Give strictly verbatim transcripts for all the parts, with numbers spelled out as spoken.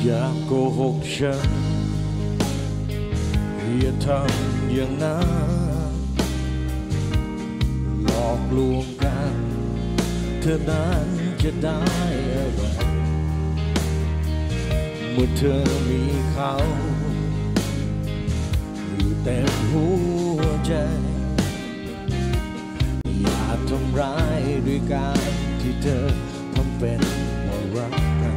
อย่าโกหกฉันอย่าทำอย่างนั้นหลอกลวงกันเธอนั้นจะได้อะไรเมื่อเธอมีเขาอยู่เต็มหัวใจอย่าทำร้ายด้วยการที่เธอทำเป็นว่ารักกัน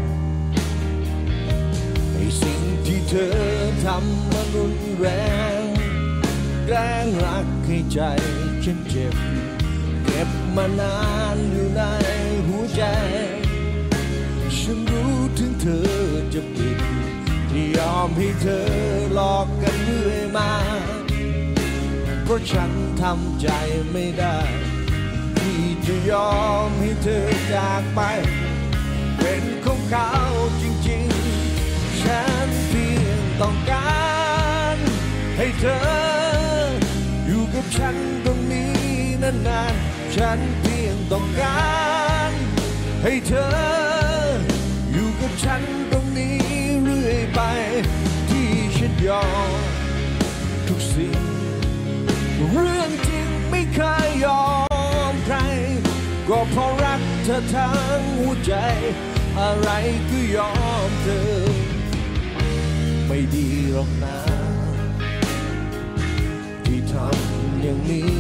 ไอ้สิ่งที่เธอทำมันรุนแรงแกล้งรักให้ใจฉันเจ็บเก็บมานานอยู่ในหัวใจฉันรู้ถึงเธอจะผิดที่ยอมให้เธอหลอกกันเรื่อยมาเพราะฉันทำใจไม่ได้ที่จะยอมให้เธอจากไปเป็นของเขาจริงๆฉันเพียงต้องการให้เธออยู่กับฉันตรงนี้นานๆฉันเพียงต้องการให้เธออยู่กับฉันตรงนี้เรื่อยไปที่ฉันยอมทุกสิ่งเรื่องจริงไม่เคยยอมใครก็เพราะรักเธอทั้งหัวใจอะไรก็ยอมเธอไม่ดีหรอกนะที่ทำอย่างนี้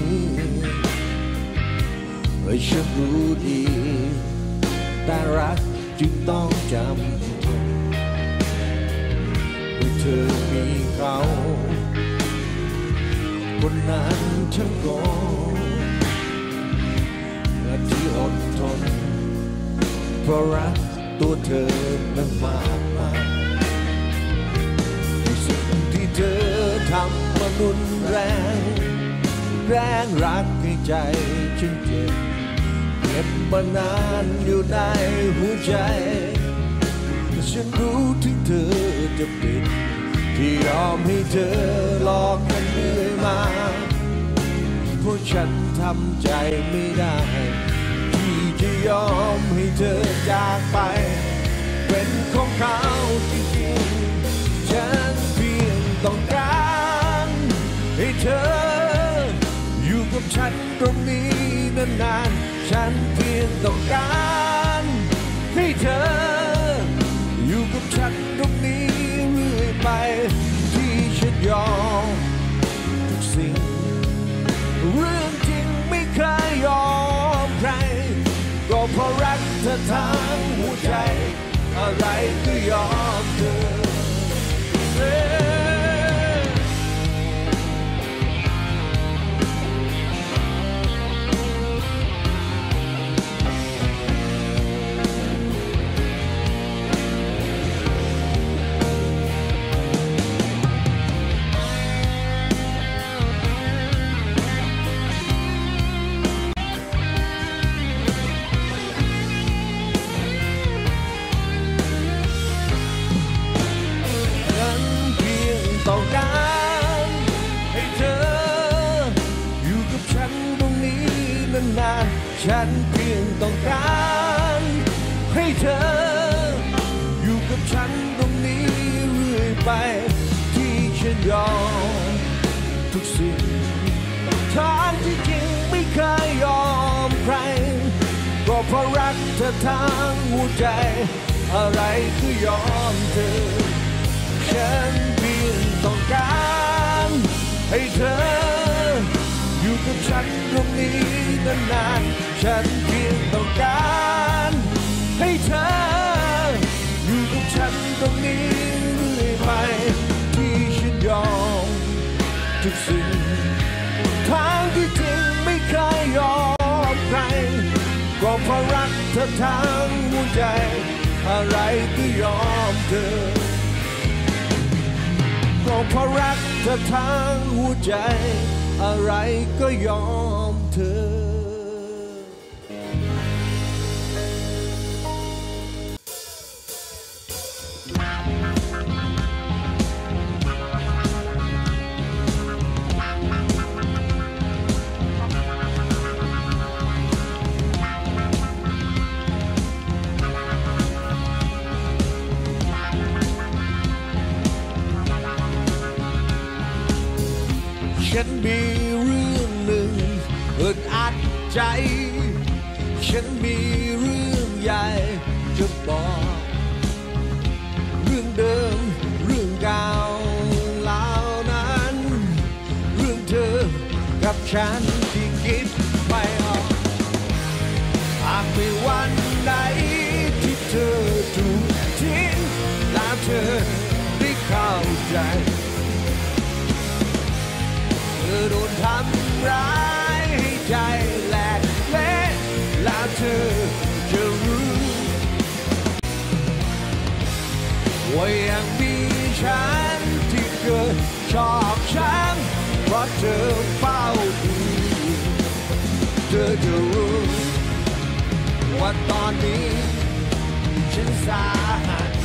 เฮ้ยฉันรู้ดีแต่รักจึงต้องจำทนเมื่อเธอมีเขาคนนั้นฉันก็และที่อดทนเพราะรักตัวเธอนั้นมากมายสิ่งที่เธอทำมันรุนแรงแรงรักให้ใจฉันเจ็บเก็บมานานอยู่ในหัวใจฉันรู้ถึงเธอจะผิดที่ยอมให้เธอหลอกกันเรื่อยมาเพราะฉันทำใจไม่ได้ที่จะยอมให้เธอจากไปเป็นของเขาจริงๆฉันเพียงต้องการให้เธออยู่กับฉันตรงนี้นานๆฉันเพียงต้องการให้เธออยู่กับฉันตรงนี้เรื่อยไปที่ฉันยอมทุกสิ่งเรื่องจริงไม่เคยยอมใครก็เพราะรักเธอทั้งหัวใจอะไรก็ยอมเธอต้องการให้เธออยู่กับฉันตรงนี้นานๆฉันเพียงต้องการให้เธออยู่กับฉันตรงนี้เรื่อยไปที่ฉันยอมทุกสิ่งทางที่จริงไม่เคยยอมใครก็เพราะรักเธอทั้งหัวใจอะไรก็ยอมเธอฉันเพียงต้องการให้เธออยู่กับฉันตรงนี้นานๆฉันเพียงต้องการให้เธออยู่กับฉันตรงนี้เรื่อยไปที่ฉันยอมทุกสิ่งทางที่จริงไม่เคยยอมใครก็เพราะรักเธอทั้งหัวใจอะไรก็ยอมเธอก็เพราะรักเธอทั้งหัวใจอะไรก็ยอมเธอฉันมีเรื่องหนึ่งอึดอัดใจฉันมีเรื่องใหญ่จะบอกเรื่องเดิมเรื่องเก่าเหล่านั้นเรื่องเธอกับฉันที่คิดไม่ออกหากมีวันไหนที่เธอถูกทิ้งแล้วเธอได้เข้าใจเธอโดนทำร้ายให้ใจแหลกเละแล้วเธอจะรู้ว่ายังมีฉันที่เกิดชอบช้ำเพราะเธอเฝ้าดูเธอจะรู้ว่าตอนนี้ฉันสาหัส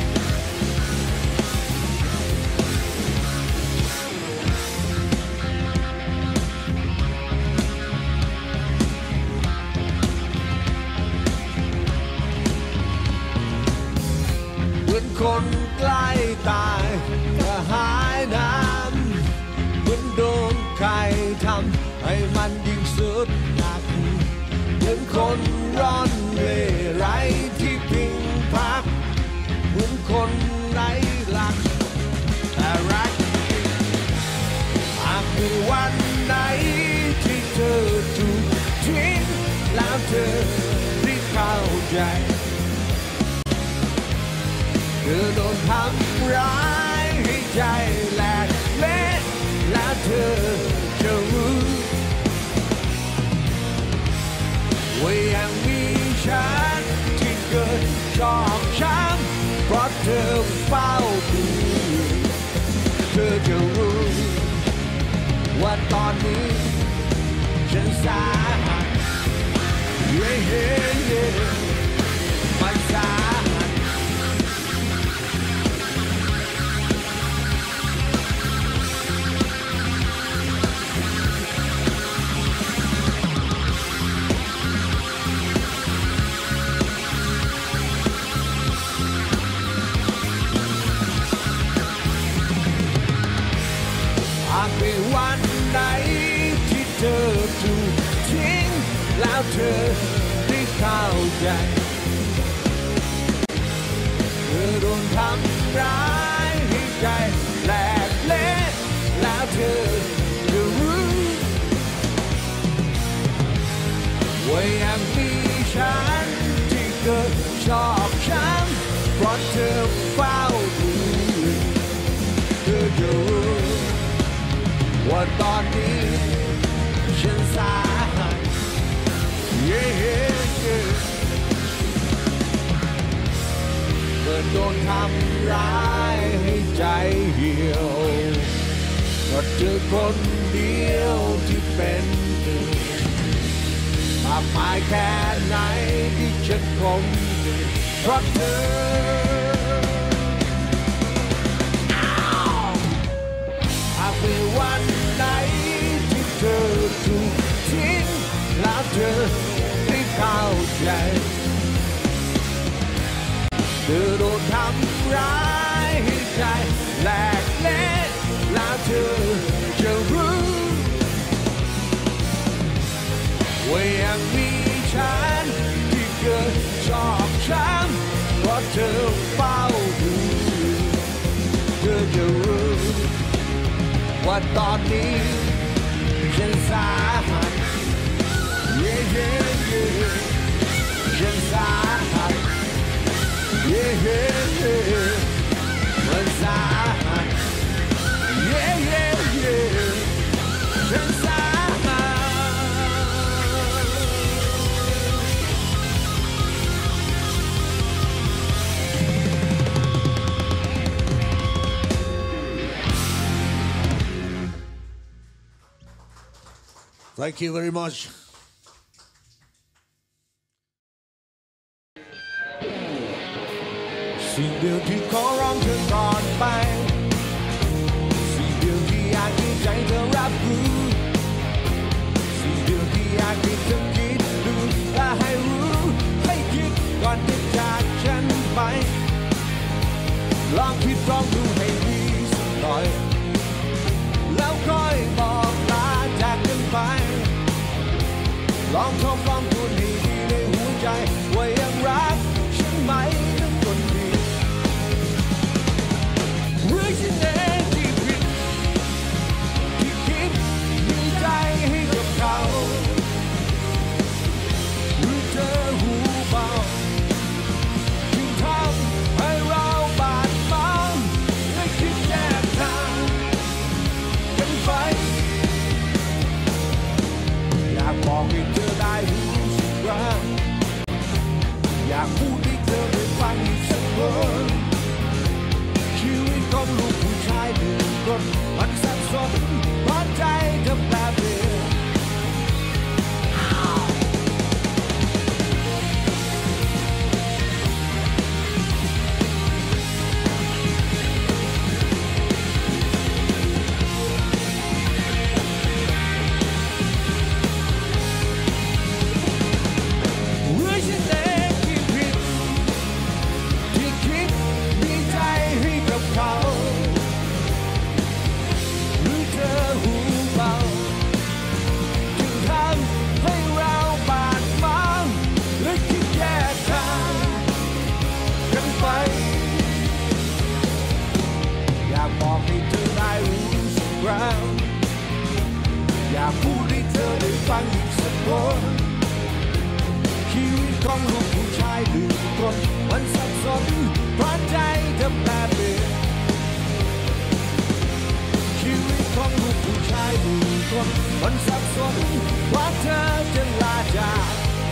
เหมือนคนใกล้ตายก็หายน้ำเหมือนโดนใครทำให้มันยิ่งสุดหนักเหมือนคนร้อนเร่ไร้ที่พิงพักเหมือนคนไร้หลักแต่รักหากมีวันไหนที่เธอถูกทิ้งแล้วเธอได้เข้าใจเธอโดนทำร้ายให้ใจแหลกเละแล้วเธอจะรู้ว่ายังมีฉันที่เกิดชอบช้ำเพราะเธอเฝ้าดูเธอจะรู้ว่าตอนนี้ฉันสาหัสเย่เย่เย่มันสาหัสหากมีวันไหนที่เธอถูกทิ้งแล้วเธอได้เข้าใจเธอโดนทำร้ายให้ใจแหลกเละแล้วเธอจะรู้ว่ายังมีฉันที่เกิดชอบช้ำเพราะเธอเฝ้าดูเธอจะรู้ว่าตอนนี้ฉันสาหัสเย่เย่เย่เมื่อโดนทำร้ายให้ใจเหี่ยวก็เจอคนเดียวที่เป็นหนึ่งมากมายแค่ไหนที่ฉันคงเพราะเธอหากมีวันไหนที่เธอถูกทิ้งแล้วเธอได้เข้าใจเธอโดนทำร้ายให้ใจแหลกเละแล้วเธอจะรู้ว่ายังมีฉันที่เกิดชอบช้ำเพราะเธอเฝ้าดูเธอจะรู้ว่าตอนนี้ฉันสาหัสเย่เย่เย่ฉันสาหัสเย่เย่เย่มันสาหัสเย่เย่เย่ฉันสาหัส Thank you very much. สิ่งเดียวที่ขอร้องเธอก่อนไปสิ่งเดียวที่อยากให้ใจเธอรับรู้สิ่งเดียวที่อยากให้เธอคิดดูและให้รู้ให้คิดก่อนจะจากฉันไปลองคิดลองดูให้ดีสักหน่อยแล้วค่อยบอกลองทบลองทวนให้ดีในหัวใจว่ายังรักฉันไหมทั้งคนดีหรือฉันเองที่ผิดที่คิดมีใจให้กับเขาหรือเธอหูเบาจึงทำให้เราบาดหมางและคิดแยกทางกันไปอยากบอกให้เธอได้รู้สึกรักอยากพูดให้เธอได้ฟังอีกสักคนชีวิตของลูกผู้ชายหนึ่งคนมันสับสนเพราะใจเธอแปรเปลี่ยนอยากพูดให้เธอได้ฟังอีกสักคนชีวิตของลูกผู้ชายหนึ่งคนมันสับสนเพราะใจเธอแปรเปลี่ยนชีวิตของลูกผู้ชายหนึ่งคนมันสับสนเพราะเธอจะลาจาก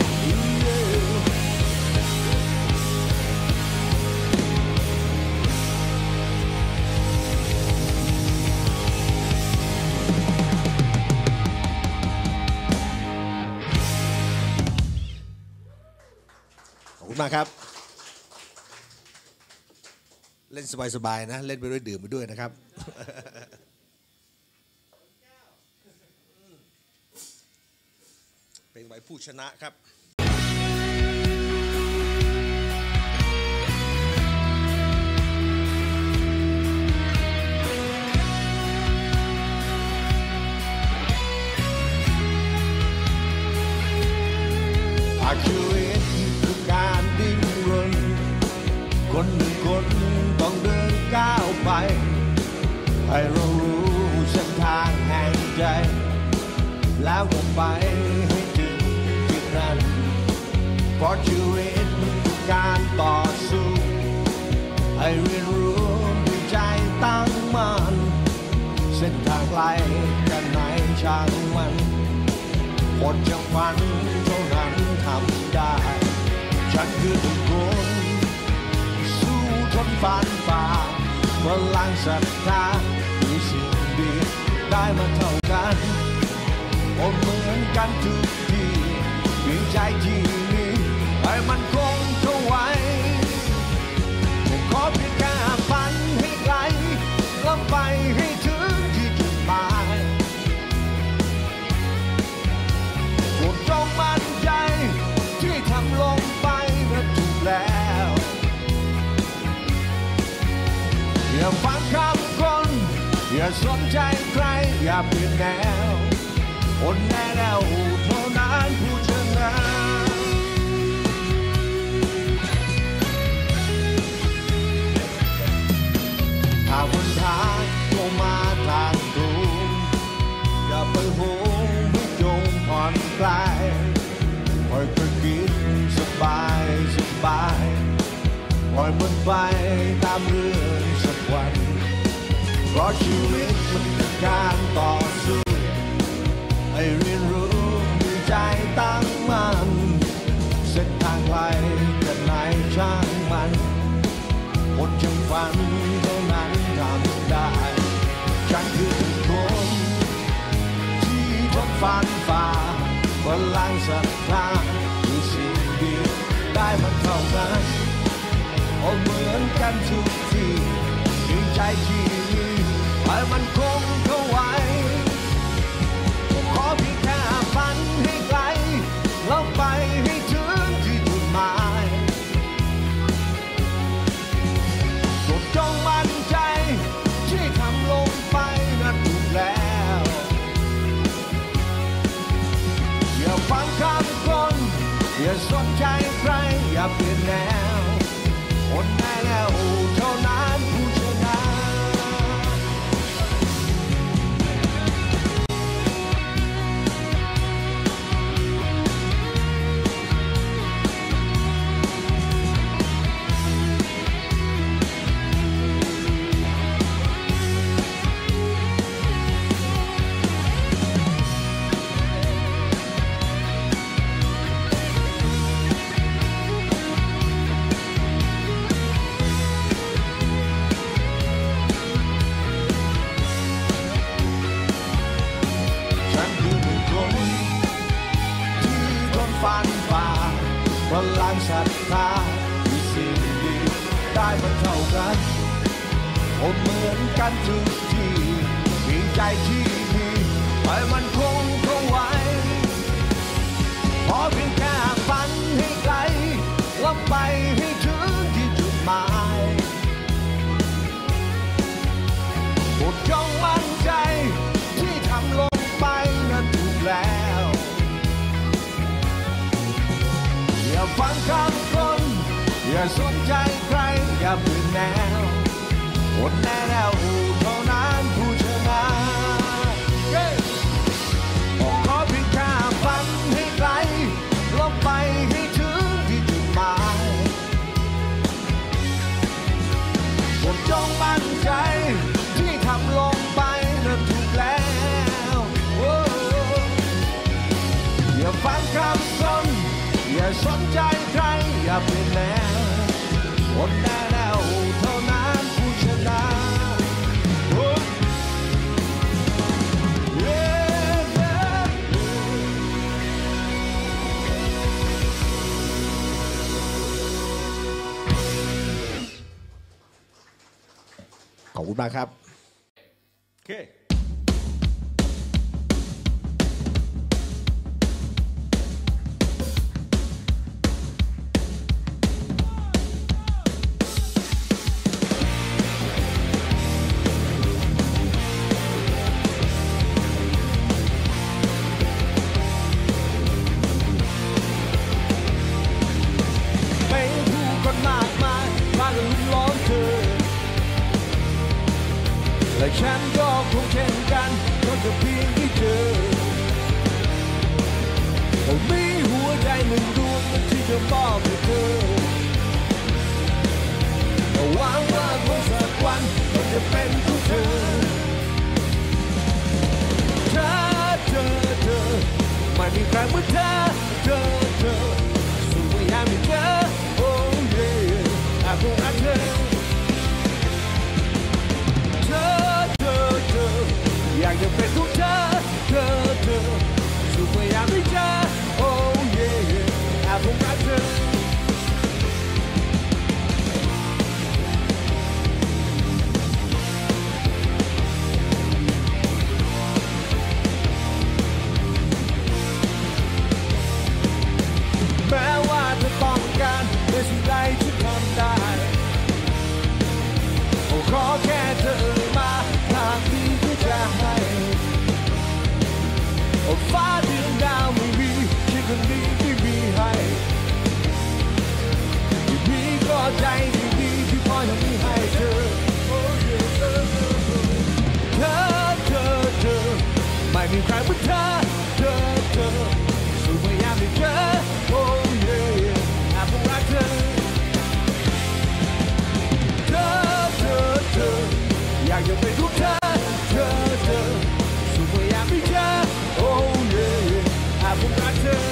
มาครับเล่นสบายๆนะเล่นไปด้วยดื่มไปด้วยนะครับเป็นไว้ผู้ชนะครับ คนหนึ่งคนต้องเดินก้าวไปให้เรารู้เส้นทางแห่งใจแล้วก็ไปให้ถึงจุดนั้นเพราะชีวิตคือการต่อสู้ให้เรียนรู้ด้วยใจตั้งมั่นเส้นทางไกลแค่ไหนช่างมันคนจะฝันเท่านั้นทำได้ฉันคือทุกคนทนฝันฝ่าพลังศรัทธามีสิ่งดีได้มาเท่ากันผมเหมือนกันทุกทีเพียงใจที่มีให้มันคงเท่าไว้จะขอเพียงแค่ฝันให้ไกลแล้วไปให้ถึงที่จุดหมายโปรดจงมั่นใจที่ทำลงไปนั้นถูกแล้วอย่าฟังคำคนอย่าสนใจใครอย่าเปลี่ยนแนวคนแน่แล้วเท่านั้นผู้ชนะถ้าวันทางลงมาทางตรงอย่าไปโหมไม่จงผ่อนคลายคอยกระกินสบายสบายปล่อยมันไปตามเรื่องสักวันเพราะชีวิตมันคือการต่อสู้ให้เรียนรู้ด้วยใจตั้งมั่นเส้นทางไกลแค่ไหนช่างมันคนจึงฝันเท่านั้นทำได้ฉันคือคนที่ทนฝันฝ่าพลังศรัทธาคือสิ่งดีได้มันเท่านั้นเหมือนกันทุกทีมีใจที่มีให้มันคงเข้าไว้ขอเพียงแค่ฝันให้ไกลแล้วไปให้ถึงที่จุดหมายโปรดจงมั่นใจที่ทำลงไปนั้นถูกแล้วอย่าฟังคำาเปลี่ยนแนวคนแน่แล้วเท่านั้นผู้ชนะพลังศรัทธาที่สิ่งดีได้มันเท่ากันผมเหมือนกันทุกทีมีใจที่มีให้มันคงคงไว้พอเพียงแค่ฝันให้ไกลแล้วไปให้ถึงที่จุดหมายโปรดจงมั่นใจที่ทำลงไปนั้นถูกแล้วอย่าฟังคำคนอย่าสนใจใครอย่าเปลี่ยนแนวคนแน่แล้วเท่านั้นผู้ชนะขอเพียงแค่ฝันให้ไกลลงไปให้ถึงที่จุดหมายโปรดจงมั่นใจที่ทำลงไปนั้นถูกแล้วอย่าฟังคำคนอย่าสนใจใครอย่าเปลี่ยนแนวคนแน่แล้วเท่านั้นผู้ชนะขอบคุณมากครับโอเคและฉันก็คงเช่นกันเพราะจะเพียงที่เจอผมมีหัวใจหนึ่งดวงที่จะมอบให้เธอหวังว่าคงสักวันมันจะเป็นของเธอเธอเธอเธอไม่มีใครเหมือนเธอเธอเธอสู้พยายามให้เจอโอ้เย่อาคงรักเธออยากจะเป็นของเธอเธอเธอสู้พยายามให้เจอโอ้เย่แอบคงรักเธอแม้ว่าจะต้องการในสิ่งใดที่ทำได้ขอแค่เธอมาทางที่จะให้ฟ้าเดือนดาวไม่มีฉันคนนี้ที่มีให้ที่มีก็ใจดีๆที่พอจะมีให้เธอเธอเธอเธอไม่มีใครเหมือนเธอเธอเธอสู้พยายามให้เจอโอ้เย่แอบรักเธอเธอเธอเธออยากจะเป็นของเธอเธอเธอสู้พยายามให้เจอโอ้เย่แอบรักเธอ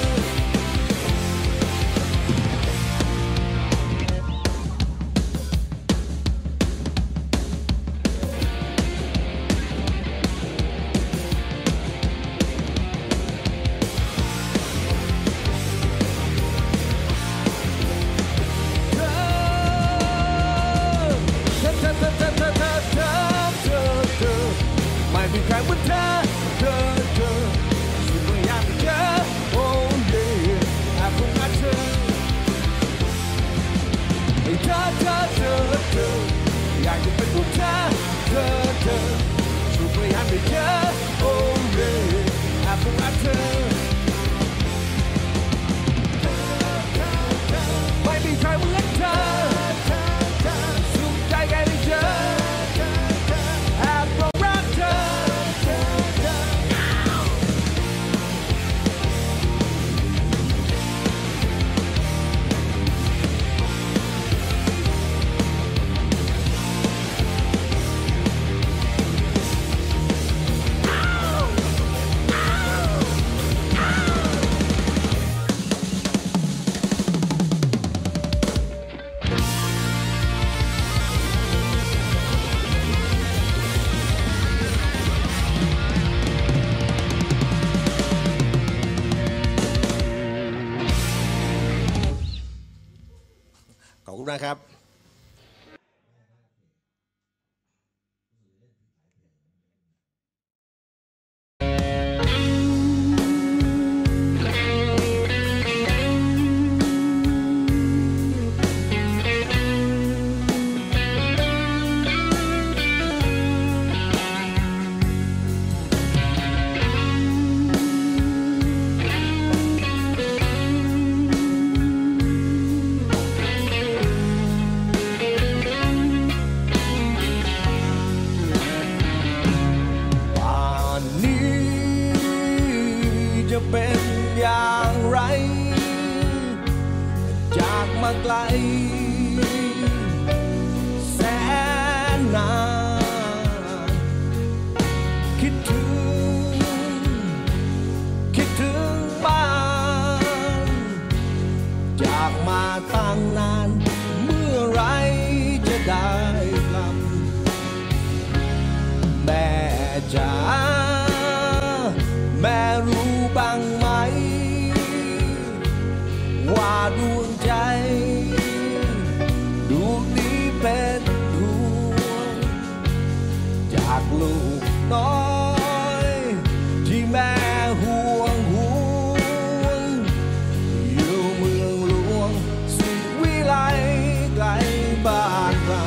ไม่มีใครเหมือนเธอเธอเธอสู้พยายามให้เจอโอ้เย่แอบรักเธอให้เธอเธอเธอเธออยากจะเป็นของเธอเธอเธอสู้พยายามให้เจอโอ้เย่แอบรักเธอไม่มีนะครับเป็นอย่างไรจากมาไกลแสนนานคิดถึงคิดถึงบ้านจากมาตั้งนานเมื่อไรจะได้กลับแม่จ๋าแม่รู้บ้างไหมว่าดวงใจดวงนี้เป็นห่วงจากลูกน้อยที่แม่ห่วงห่วงอยู่เมืองหลวงสุดวิไลไกลบ้านเรา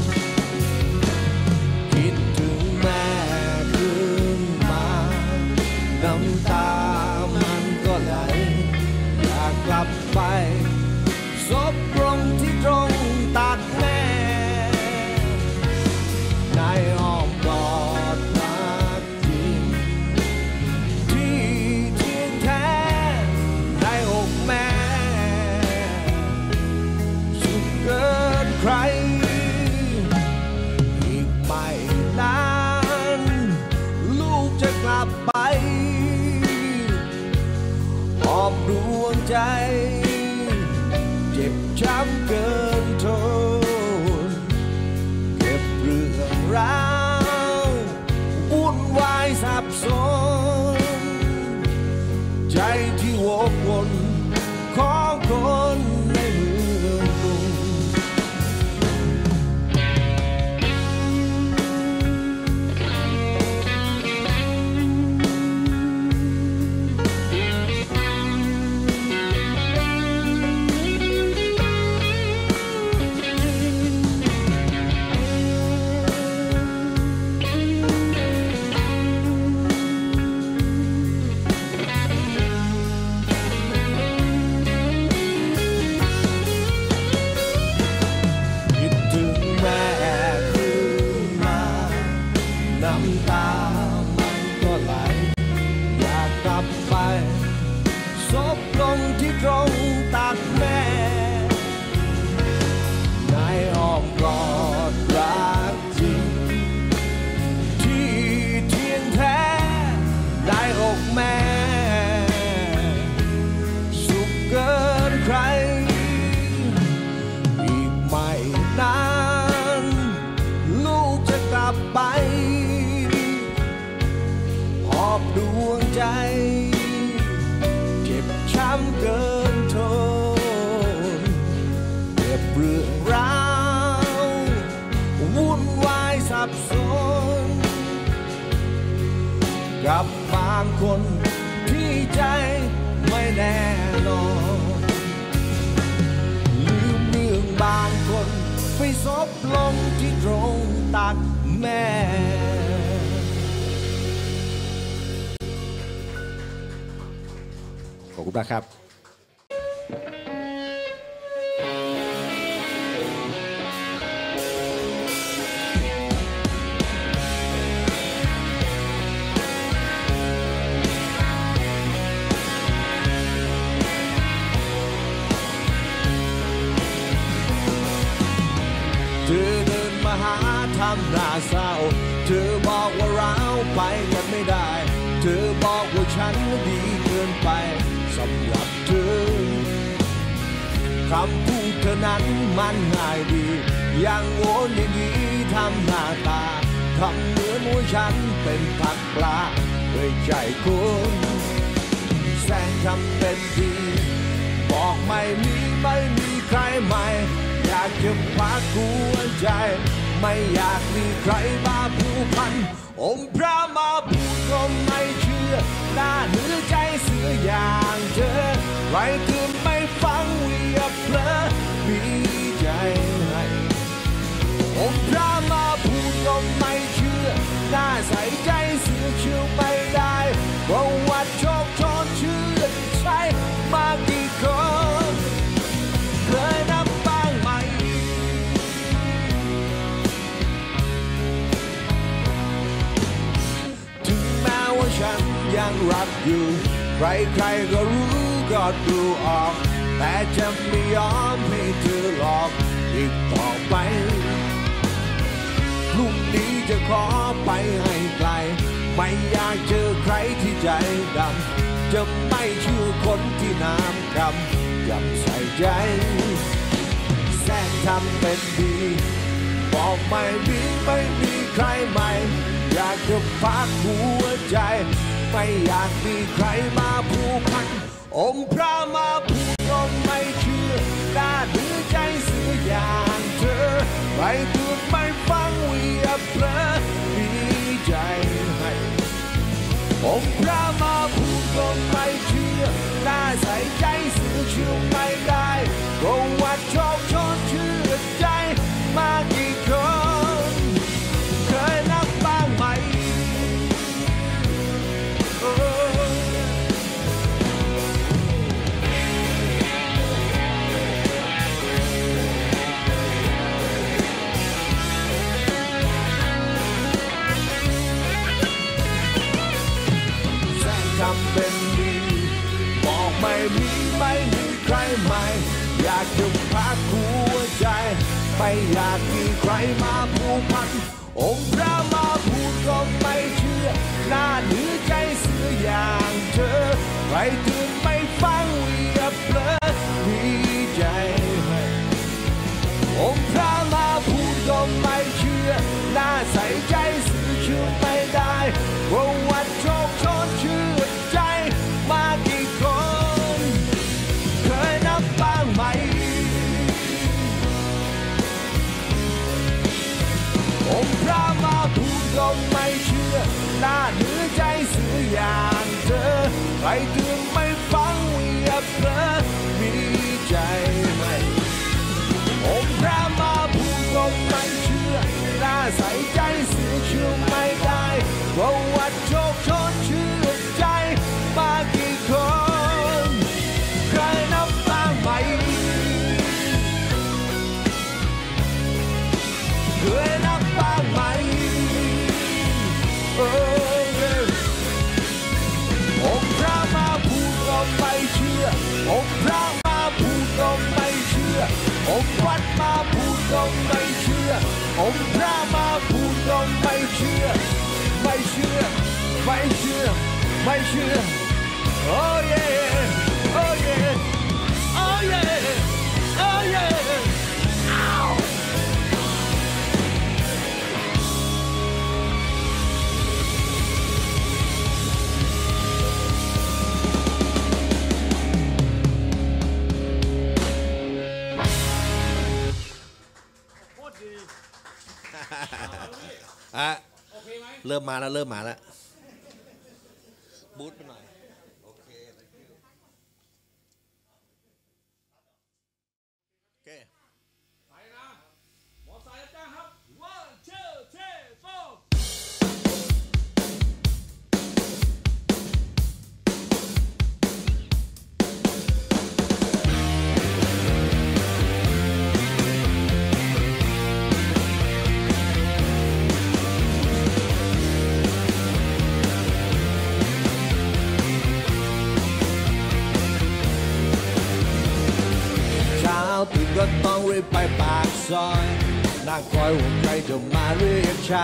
คิดถึงแม่คืนมาน้ำตามันก็ไหลอยากกลับไปซบตรงที่ตรงตักแม่ในอ้อมกอดรักจริงที่เที่ยงแท้ในอกแม่สุดเกินใครอีกไม่นานลูกจะกลับไปหอบดวงใจเจ็บช้ำเกินทนเก็บเรื่องราววุ่นวายสับสนใจที่วกวนของคนในเมืองกรุงซบลงที่ตรงตักแม่ในอ้อมกอดรักจริงที่เที่ยงแท้ได้อกแม่สุขเกินใครอีกไม่นานลูกจะกลับไปหอบดวงใจช้ำเกินทนเก็บเรื่องราววุ่นวายสับสนกับบางคนที่ใจไม่แน่นอนลืมเรื่องบางคนไปซบลงที่ตรงตักแม่ขอบคุณมากครับเธอเดินมาหาทำหน้าเศร้าเธอบอกว่าเราไปกันไม่ได้เธอบอกว่าฉันดีเกินไปสำหรับเธอคำพูดเธอนั้นมันง่ายดีอย่างโง่อย่างนี้ทำหน้าตาทำเหมือนว่าฉันเป็นผักปลาด้วยใจคุณแสงทำเป็นดีบอกไม่มีไม่มีใครใหม่อยากจะพักหัวใจไม่อยากมีใครมาผูกพันองค์พระมาพูดก็ไม่เชื่อหน้าเนื้อใจเสืออย่างเธอใครคือไม่ฟังเวียเพลอมีใจให้องค์พระมาพูดก็ไม่เชื่อหน้าใส่ใจเสือเชื่อไม่ได้ประวัติโชคโชนเชื่อใช่มากี่คนเคยนับบ้างไหมถึงแม้ว่าฉันยังรักอยู่ใครๆก็รู้ก็ดูออกแต่จะไม่ยอมให้เธอหลอกอีกต่อไปพรุ่งนี้จะขอไปให้ไกลไม่อยากเจอใครที่ใจดำจะไม่เชื่อคนที่น้ำคำยำใส่ใจแสร้งทำเป็นดีบอกไม่มีไม่มีใครใหม่อยากจะพักหัวใจไม่อยากมีใครมาผูกพันองค์พระมาพูดก็ไม่เชื่อหน้าดื้อใจเสืออย่างเธอใครพูดไม่ฟังเวียเพลอมีใจให้องค์พระมาพูดก็ไม่เชื่อหน้าใส่ใจเสือเชื่อไม่ได้ประวัติโชคโชนเชื่อใจมากี่คนเคยนับบ้างไหมทำเป็นดีบอกไม่มีไม่มีใครใหม่อยากจะพักหัวใจไม่อยากมีใครมาผูกพันองค์พระมาพูดก็ไม่เชื่อหน้าเนื้อใจเสืออย่างเธอใครถึงไม่ฟังเวียเพลอมีใจให้องค์พระมาพูดก็ไม่เชื่อหน้าใส่ใจเสือเชื่อไม่ได้ประวัติโชคโชนเชื่อใจมากี่คนเคยนับบ้างไหมองค์พระมาพูดก็ไม่เชื่อหน้าเนื้อใจเสืออย่างเธอใครถึงไม่ฟังเวียเพลอมีใจให้องค์พระมาพูดก็ไม่เชื่อหน้าใส่ใจเสือเชื่อไม่ได้ประวัติโชคโชนเชื่อใจมากี่คนใครนับบ้างไหมเคยนับบ้างไหมโอ้องค์พระมาพูดก็ไม่เชื่อองค์พระมาพูดก็ไม่เชื่อองค์วัดมาพูดก็ไม่เชื่อองค์พระมาพูดก็ไม่เชื่อไม่เชื่อไม่เชื่อไม่เชื่อโอ้เย่โอ้เย่โอ้เย่โอ้เย่อ้าวอ่ะเริ่มมาแล้วเริ่มมาแล้วบูทไปหน่อยโอเคโอเคไปนะหมอสายจ้างครับ one two three fourตื่นก็ต้องรีบไปปากซอยนั่งคอยว่าใครจะมาเรียกใช้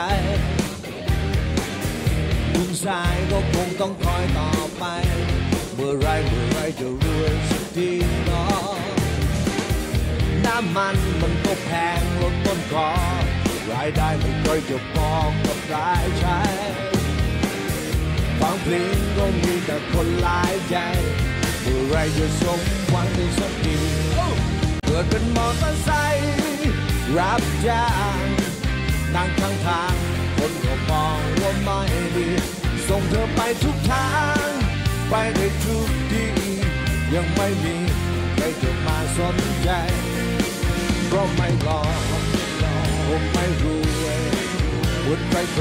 ถึงสายก็คงต้องคอยต่อไปเมื่อไรเมื่อไรจะรวยสักทีเนาะน้ำมันมันก็แพงลดต้นคอรายได้ไม่ค่อยจะพอกับรายใช้ฟังเพลงก็มีแต่คนหลายใจเมื่อไรจะสมหวังได้สักทีเกิดเป็นมอเตอร์ไซค์รับจ้างนั่งข้างทางคนก็มองว่าไม่ดีส่งเธอไปทุกทางไปได้ทุกที่ยังไม่มีใครจะมาสนใจเพราะไม่หล่อผมไม่รวยบุญใคร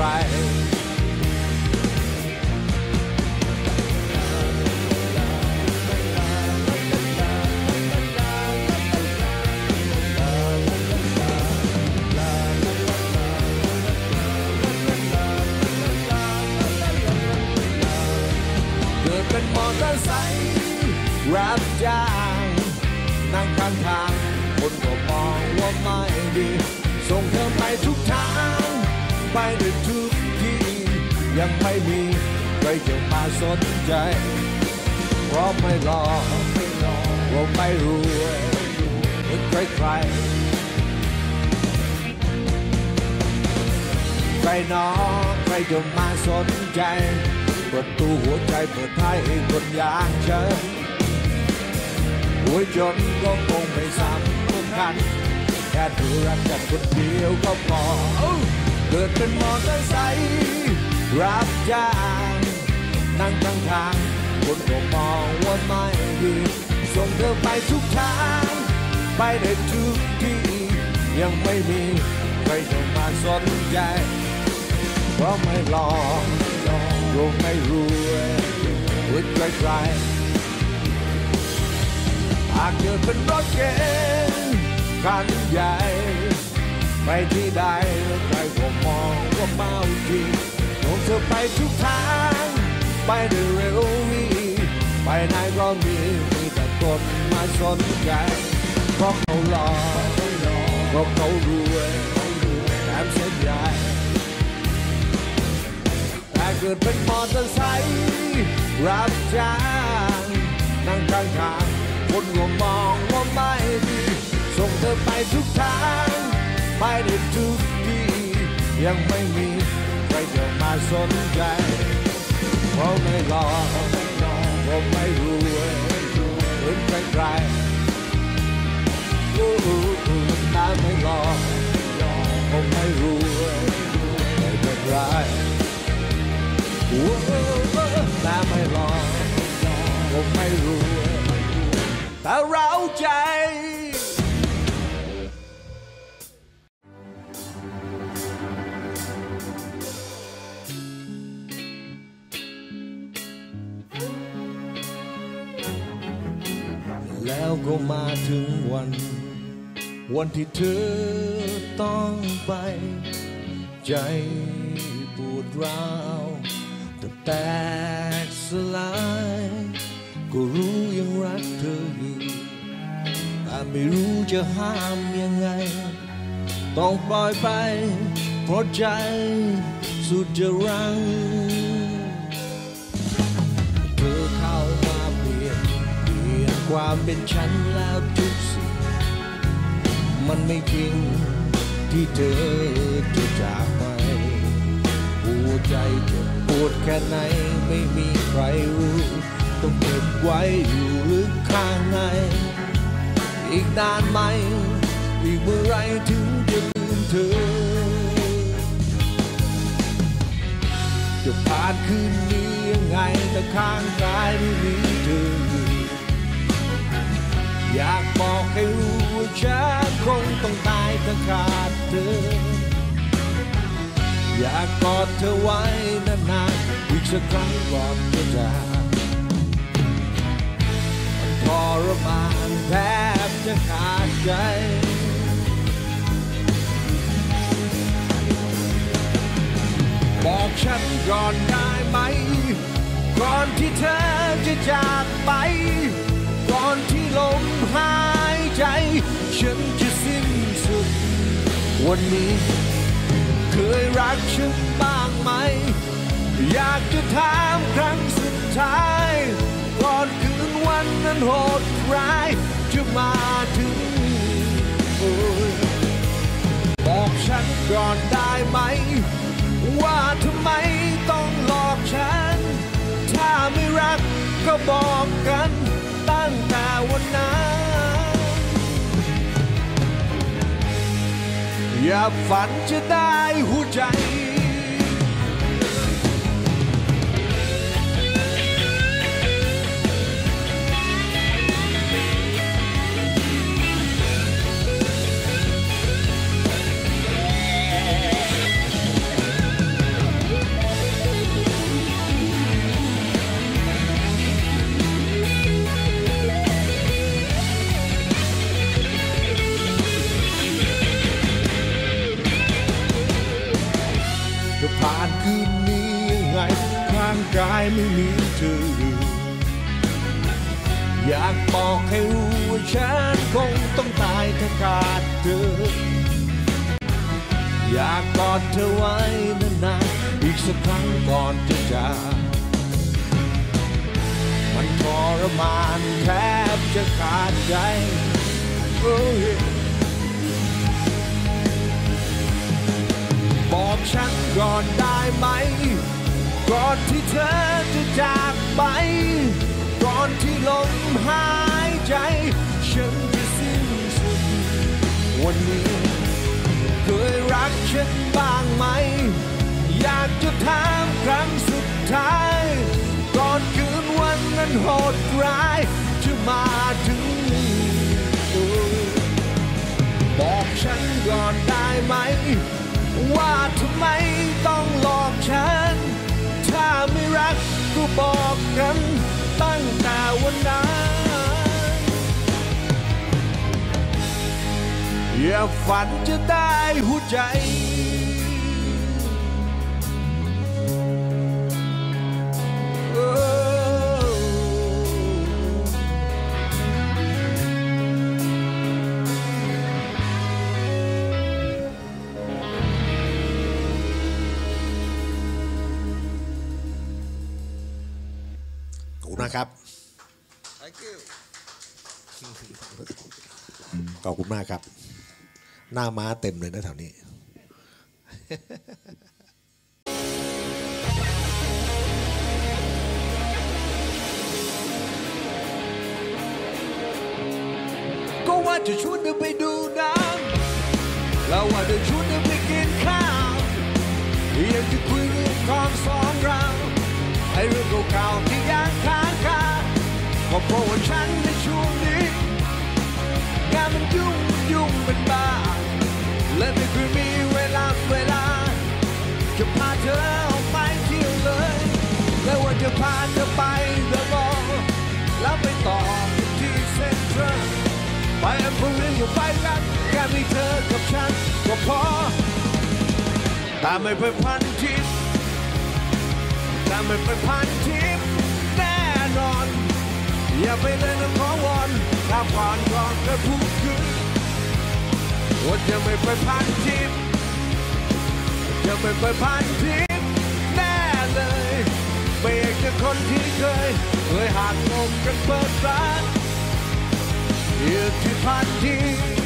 เป็นมอเตอร์ไซค์รับจ้างนั่งข้างทางคนก็มองว่าไม่ดีส่งเธอไปทุกทางไปได้ทุกที่ยังไม่มีใครจะมาสนใจเพราะไม่หล่อว่าไม่รวยเหมือนใครใครใครน้อใครจะมาสนใจประตูหัวใจเปิดให้คนอย่างฉันหัวจนก็คงไม่สำคัญแค่เธอรักกันคนเดียวก็พอเกิดเป็นมอเตอร์ไซค์รับจ้างนั่งข้างทางคนก็มองว่าไม่ดีส่งเธอไปทุกทางไปได้ทุกที่ยังไม่มีใครจะมาสนใจเพราะไม่หล่อรวยไม่รวยวุ่นไกลๆหากเกิดเป็นรถเก๋งคันใหญ่ไปที่ใดใครก็มองว่าเมาจริงส่งเธอไปทุกทางไปได้เร็ววิ่งไปไหนก็มีมีแต่คนมาสนใจเพราะเขาหล่อเพราะเขารวยแถมเส้นใหญ่ถ้าเกิดเป็นมอเตอร์ไซค์รับจ้างนั่งข้างทางคนก็มองว่าไม่ดีส่งเธอไปทุกทางไปได้ทุกที่ยังไม่มีใครจะมาสนใจเพราะไม่หล่อเพราะไม่รวยเหมือนใครๆโอ้โหตาไม่หล่อเพราะไม่รวยไม่เป็นไรตาไม่หล่อผมไม่รู้แต่เราใจแล้วก็มาถึงวันวันที่เธอต้องไปใจปวดร้าวแตกสลายก็รู้ยังรักเธออยู่แต่ไม่รู้จะห้ามยังไงต้องปล่อยไปเพราะใจสุดจะรั้งเธอเข้ามาเปลี่ยนเปลี่ยนความเป็นฉันแล้วทุกสิ่งมันไม่จริงที่เธอจะจากไปหัวใจเจ็บปวดแค่ไหนไม่มีใครรู้ต้องเก็บไว้อยู่ลึกข้างในอีกนานไหมอีกเมื่อไรถึงจะลืมเธอจะผ่านคืนนี้ยังไงแต่ข้างกายไม่มีเธออยากบอกให้รู้ว่าฉันคงต้องตายถ้าขาดเธออยากกอดเธอไว้นานๆอีกสักครั้งก่อนจะจากมันทรมานแทบจะขาดใจบอกฉันก่อนได้ไหมก่อนที่เธอจะจากไปก่อนที่ลมหายใจฉันจะสิ้นสุดวันนี้เคยรักฉันบ้างไหมอยากจะถามครั้งสุดท้ายก่อนคืนวันนั้นโหดร้ายจะมาถึงบอกฉันก่อนได้ไหมว่าทำไมต้องหลอกฉันถ้าไม่รักก็บอกกันตั้งแต่วันนั้นอย่าฝันจะได้หัวใจผ่านคืนนี้ยังไงร่างกายไม่มีเธออยากบอกให้รู้ว่าฉันคงต้องตายถ้าขาดเธออยากกอดเธอไว้นานๆอีกสักครั้งก่อนจะจากมันทรมานแทบจะขาดใจบอกฉันก่อนได้ไหมก่อนที่เธอจะจากไปก่อนที่ลมหายใจฉันจะสิ้นสุดวันนี้เคยรักฉันบ้างไหมอยากจะถามครั้งสุดท้ายก่อนคืนวันนั้นโหดร้ายจะมาถึงบอกฉันก่อนได้ไหมว่าทำไมต้องหลอกฉันถ้าไม่รักก็บอกกันตั้งแต่วันนั้นอย่าฝันจะได้หัวใจนะครับ Thank you ขอบคุณมากครับหน้าม้าเต็มเลยนะแถวนี้ก็ว่าจะชวนเธอไปดูหนังแล้วว่าจะชวนเธอไปกินข้าวอยากจะคุยเรื่องความสองเราไอ้เรื่องเก่าๆที่ยังค้างคาก็เพราะว่าฉันในช่วงนี้งานมันยุ่งยุ่งเป็นบ้าและไม่เคยมีเวลาเวลาจะพาเธอออกไปเที่ยวเลยแล้วว่าจะพาเธอไปเดอะมอลล์แล้วไปต่อที่เซ็นทรัลไปอำเภอเมืองอยู่ไปกันแค่มีเธอกับฉันก็พอแต่ไม่ไปพันทิพย์แต่ไม่ไปพันทิพย์แน่นอนอย่าไปเล่นขอวอนถ้าผ่านก่อนก็พูดคือว่าจะไม่ไปพันทิพย์จะไม่ไปพันทิพย์แน่เลยไม่อยากจะคนที่เคยเคยหักอกกันเปิดร้านอยู่ที่พันทิพย์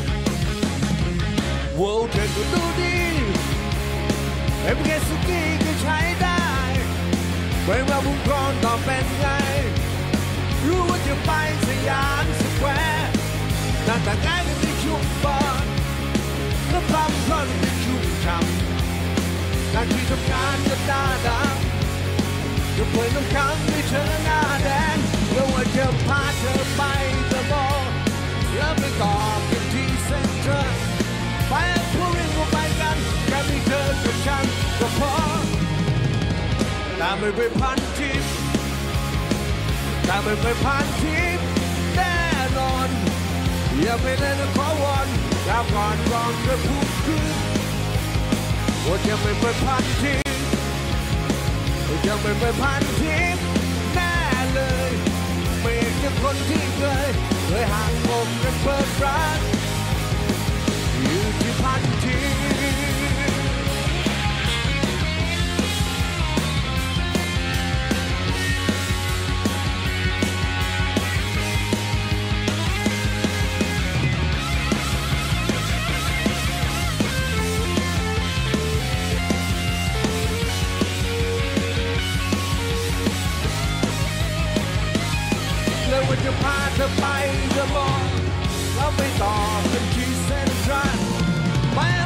โว้เธอก็ดูดีเอ็มเกสุกี้ก็ใช้ได้ไม่ว่าบุญกรต่อเป็นไงรู้ว่าจะไปสยามสแควร์แต่แต่ง่ายในช่วงบอลและพร้อมพร้อมในช่วงช้ำการที่ทำงานจะหน้าดำจะเปิดน้ำค้างให้เธอหน้าแดงแล้วว่าจะพาเธอไปเดอะมอลล์แล้วไปต่อกันที่เซ็นทรัลไปพูดเรื่องไปกันแค่มีเธอกับฉันก็พอแต่ไม่ไปพันทิพย์แต่ไม่ไปพันทิพย์แน่นอนอย่าไปเล่นขอวอนแล้วก่อนก่อนก็พูดคือว่าจะไม่ไปพันทิพย์จะไม่ไปพันทิพย์แน่เลยไม่อยากจะคนที่เคยเคยห่างอกกันเปิดร้านอยู่ที่พันทิพย์ว่าจะพาเธอไปเดอะมอลล์แล้วไปต่อกันที่เซ็นทรัลไป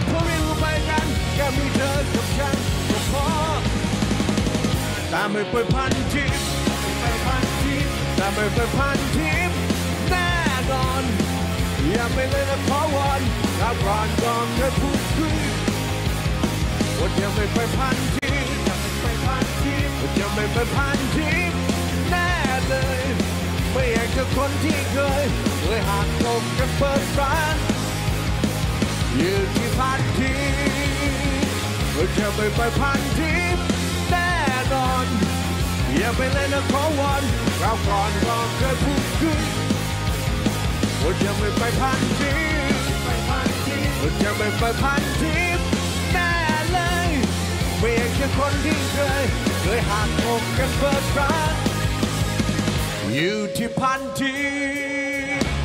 ไม่ไปพันทิพย์ไม่ไปพันทิพย์จะไม่ไปพันทิพย์แน่นอนอย่าไปเลยนะขอวอนถ้าก่อนก่อนจะพูดคุยว่าจะไม่ไปพันทิพย์จะไม่ไปพันทิพย์ว่าจะไม่ไปพันทิพย์แน่เลยไม่อยากจะคนที่เคยเคยหักอกกันเปิดร้านอยู่ที่พันทิพย์ว่าจะไม่ไปพันทิพย์แน่นอนอย่าไปเลยนะขอวอนเราก่อนก่อนเคยพูดคุยว่าจะไม่ไปพันทิพย์ไปพันทิพย์ว่าจะไม่ไปพันทิพย์แน่เลยไม่อยากจะคนที่เคยเคยหักอกกันเปิดร้านอยู่ที่พันทิพย์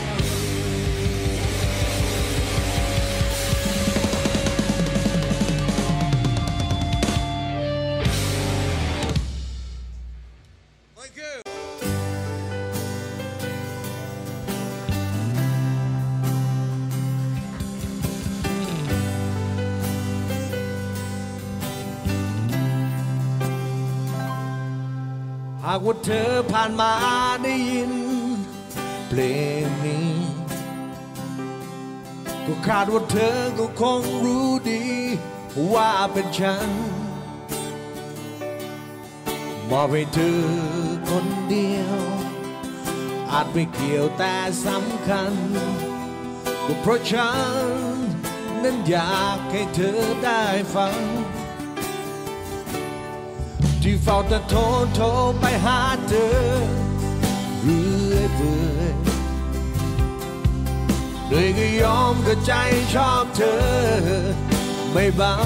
หากว่าเธอผ่านมาได้ยินเพลงนี้ก็คาดว่าเธอก็คงรู้ดีว่าเป็นฉันมอบให้เธอคนเดียวอาจไม่เกี่ยวแต่สำคัญก็เพราะฉันนั้นอยากให้เธอได้ฟังที่เฝ้าแต่โทรโทรไปหาเธอเรื่อยเปื่อยโดยก็ยอมก็ใจชอบเธอไม่เบา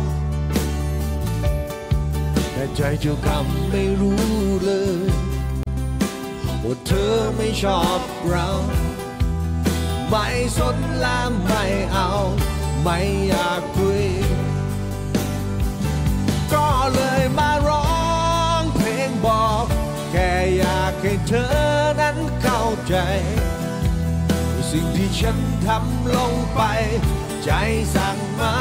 แต่ใจเจ้ากรรมไม่รู้เลยว่าเธอไม่ชอบเราไม่สนและไม่เอาไม่อยากคุยก็เลยมาร้องเพลงบอกแค่อยากให้เธอนั้นเข้าใจสิ่งที่ฉันทำลงไปใจสั่งมา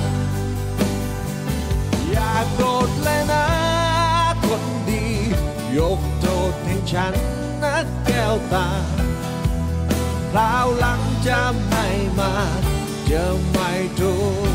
อย่าโกรธเลยนะคนดียกโทษให้ฉันนะแก้วตาคราวหลังจะไม่มาจะไม่โทษ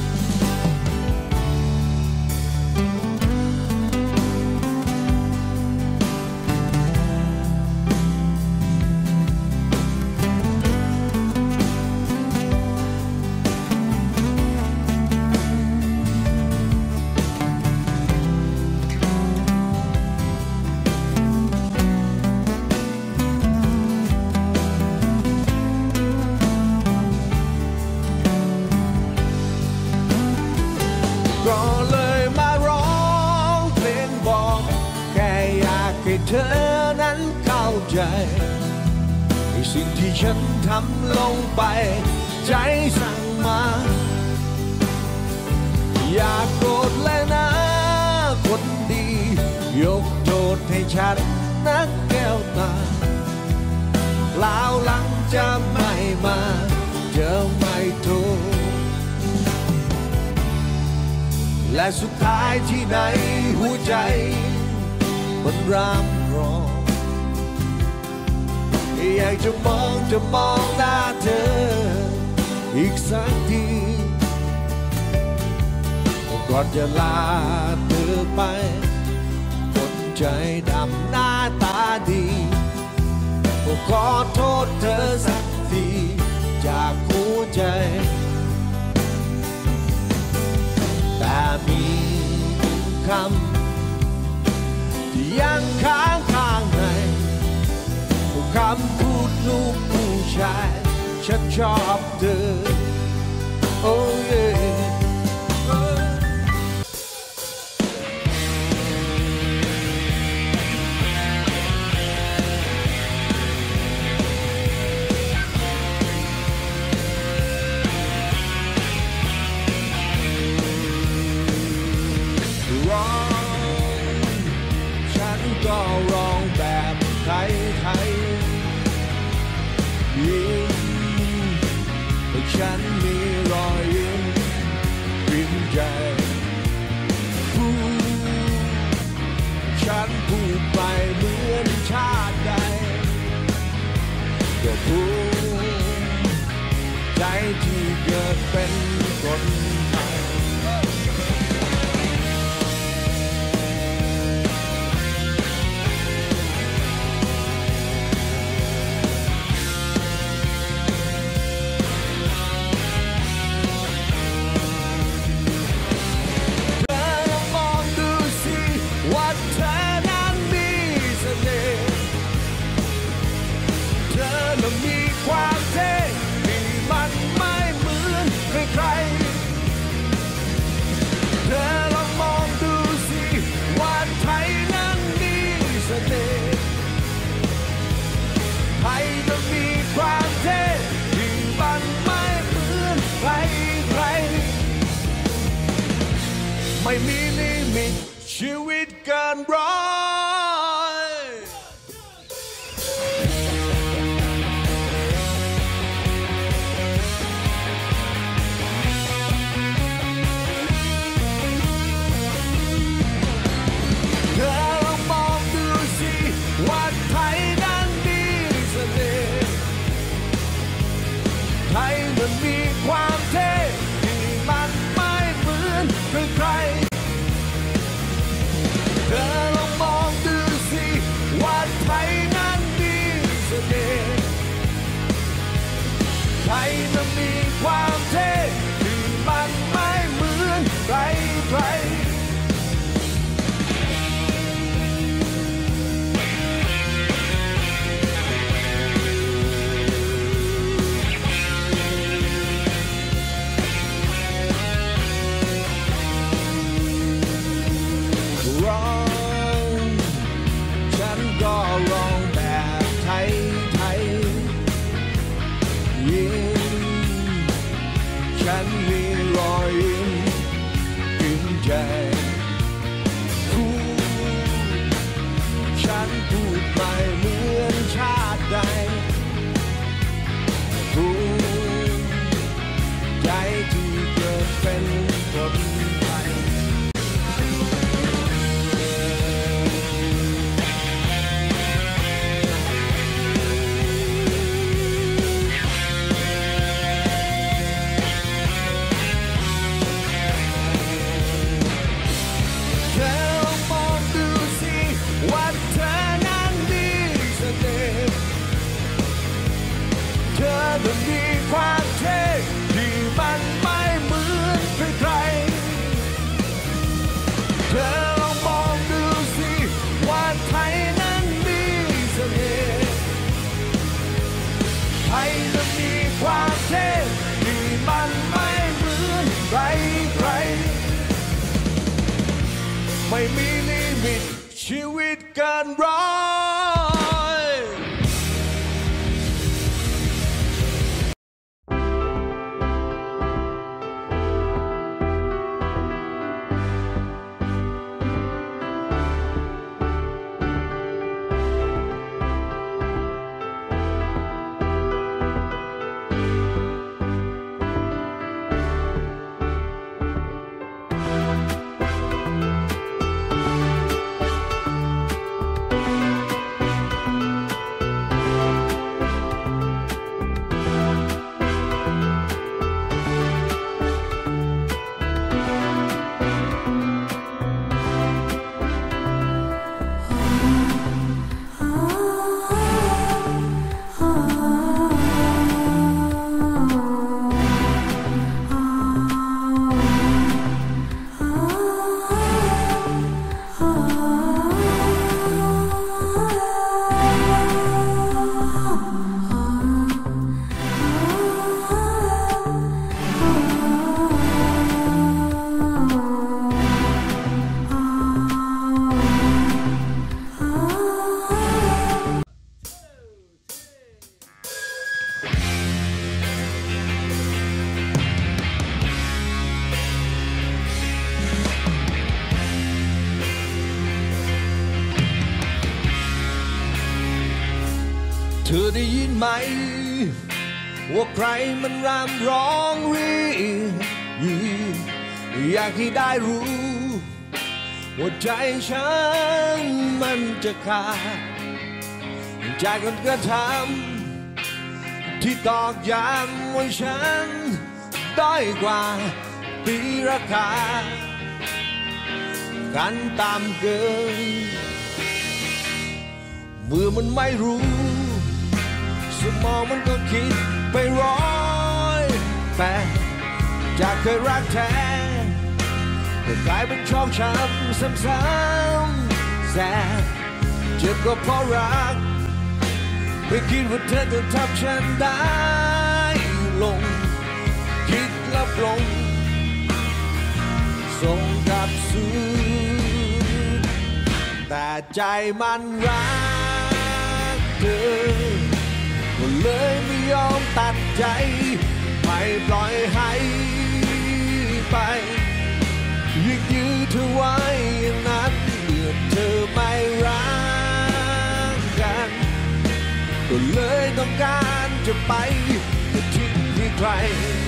ก็เลยมาร้องเพลงบอกแค่อยากให้เธอนั้นเข้าใจในสิ่งที่ฉันทำลงไปใจสั่งมาอย่าโกรธเลยนะคนดียกโทษให้ฉันนะแก้วตาคราวหลังจะไม่มาจะไม่โทษและสุดท้ายที่ไหนหัวใจมันร่ำร้องอยากจะมองจะมองหน้าเธออีกสักทีก่อนจะลาเธอไปคนใจดำหน้าตาดีก็ขอโทษเธอสักทีจากหัวใจแต่มีคำที่ยังค้างข้างในคำพูดลูกผู้ชายฉันชอบเธอโอ้เย่ร้องฉันก็ร้องแบบไทยไทยยิ้มแต่ฉันมีรอยยิ้มไม่มีลิมิตชีวิตเกินร้อยเธอลองมองดูสิว่าไทยนั้นมีเสน่ห์ไทยมันมีความเท่ที่มันไม่เหมือนใครเธอลองมองดูสิว่าไทยนั้นมีเสน่ห์ไทยนั้นมีความเท่ที่มันไม่เหมือนใครใครร้องฉันก็ร้องแบบไทยไทยยิ้มฉันมีรอยยิ้มกินใจพูดฉันพูดไม่เหมือนชาติใดพูดใจที่เกิดเป็นคนไทยมันมีความเท่ที่มันไม่เหมือนใครๆเธอลองมองดูสิว่าไทยนั้นมีเสน่ห์ไทยนั้นมีความเท่ที่มันไม่เหมือนใครๆไม่มีลิมิตชีวิตเกินร้อยเธอได้ยินไหมว่าใครมันรำร้องเรียกอยากให้ได้รู้ว่าใจฉันมันจะขาดใจคนกระทำที่ตอกย้ำว่าฉันด้อยกว่าตีราคากันตามเกินเมื่อมันไม่รู้สมองมันก็คิดไปร้อยแปดจากเคยรักแท้ก็กลายเป็นชอกช้ำซ้ำๆแสบเจ็บก็เพราะรักไม่คิดว่าเธอจะทำฉันได้ลงคิดแล้วปลงส่งกลับสู่แต่ใจมันรักเธอก็เลยไม่ยอมตัดใจไม่ปล่อยให้ไปยืดยืดเลยต้องการจะไปจะทิ้งให้ใคร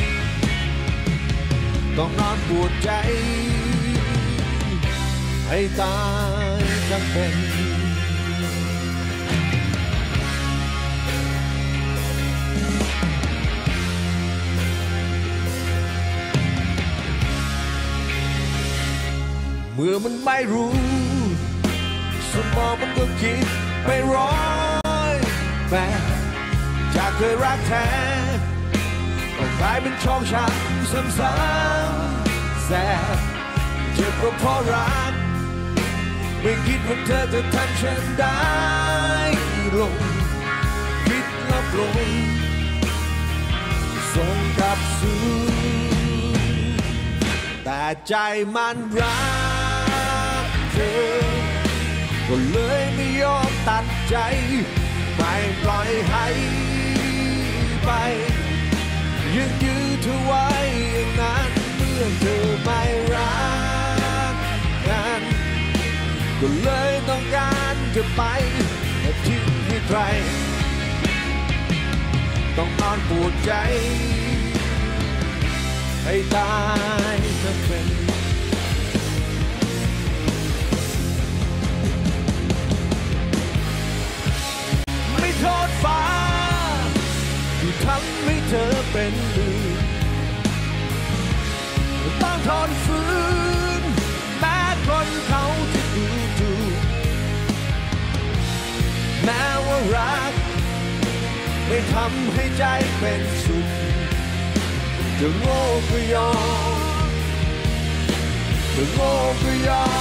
ต้องนอนปวดใจให้ตายทั้งเป็นเมื่อมันไม่รู้สมองมันก็คิดไปร้อยแปดจากเคยรักแท้ก็กลายเป็นช่องช้ำซ้ำๆแสบเจ็บก็เพราะรักไม่คิดว่าเธอจะทำฉันได้ลงคิดลับลงส่งกลับสู่แต่ใจมันรักเธอก็เลยไม่ยอมตัดใจไม่ปล่อยให้ไปยังยื้อเธอไว้อย่างนั้นเมื่อเธอไม่รักกันก็เลยต้องการจะไปแต่ทิ้งให้ใครต้องนอนปวดใจให้ตายทั้งเป็นไม่โทษฟ้าที่ทำให้เธอเป็นลืมต้องทนฝืนแม้คนเขาจะดูถูกแม้ว่ารักไม่ทำให้ใจเป็นสุขจะโง่ก็ยอมจะโง่ก็ยอ